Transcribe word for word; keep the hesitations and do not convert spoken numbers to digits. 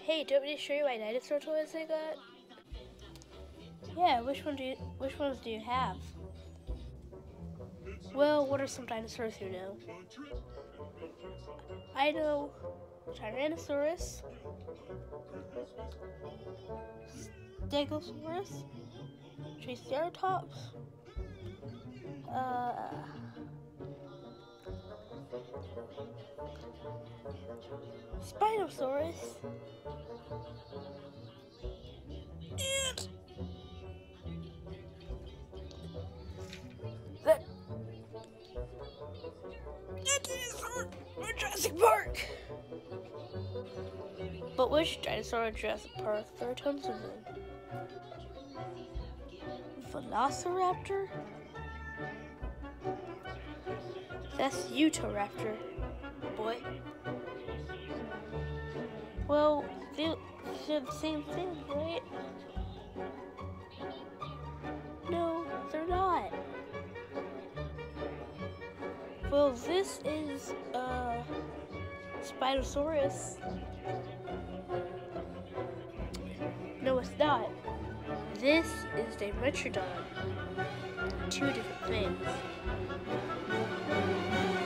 Hey, do you want me to show you my dinosaur toys I got? Yeah, which one do you, which ones do you have? Well, what are some dinosaurs you know? I know Tyrannosaurus, Stegosaurus, Triceratops, uh, Spinosaurus, and that dinosaur in Jurassic Park. But which dinosaur in Jurassic Park? There are tons of them. Velociraptor? That's Utahraptor, boy. Well, they, they're the same thing, right? No, they're not. Well, this is, uh, Spinosaurus. No, it's not. This is Dimetrodon. Two different things.